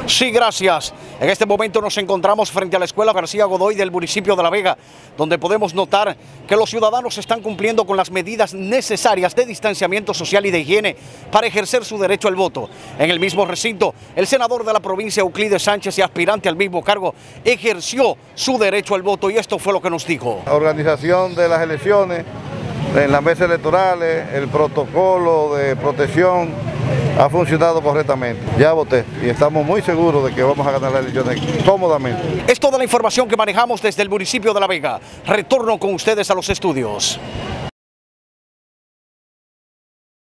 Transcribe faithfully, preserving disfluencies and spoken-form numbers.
Sí, gracias. En este momento nos encontramos frente a la Escuela García Godoy del municipio de La Vega, donde podemos notar que los ciudadanos están cumpliendo con las medidas necesarias de distanciamiento social y de higiene para ejercer su derecho al voto. En el mismo recinto, el senador de la provincia, Euclides Sánchez, y aspirante al mismo cargo, ejerció su derecho al voto y esto fue lo que nos dijo. La organización de las elecciones, en las mesas electorales, el protocolo de protección ha funcionado correctamente. Ya voté y estamos muy seguros de que vamos a ganar las elecciones cómodamente. Es toda la información que manejamos desde el municipio de La Vega. Retorno con ustedes a los estudios.